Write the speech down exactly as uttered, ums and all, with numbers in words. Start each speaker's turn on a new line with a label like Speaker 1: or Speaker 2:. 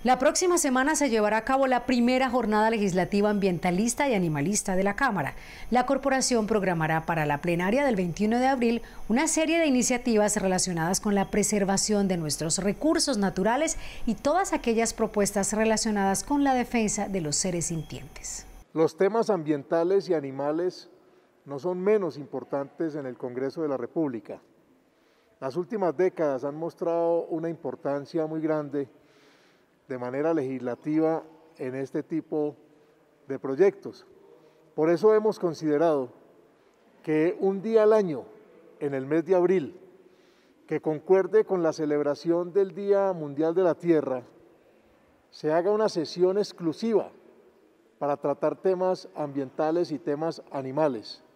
Speaker 1: La próxima semana se llevará a cabo la primera jornada legislativa ambientalista y animalista de la Cámara. La corporación programará para la plenaria del veintiuno de abril una serie de iniciativas relacionadas con la preservación de nuestros recursos naturales y todas aquellas propuestas relacionadas con la defensa de los seres sintientes.
Speaker 2: Los temas ambientales y animales no son menos importantes en el Congreso de la República. Las últimas décadas han mostrado una importancia muy grande de manera legislativa en este tipo de proyectos. Por eso hemos considerado que un día al año, en el mes de abril, que concuerde con la celebración del Día Mundial de la Tierra, se haga una sesión exclusiva para tratar temas ambientales y temas animales.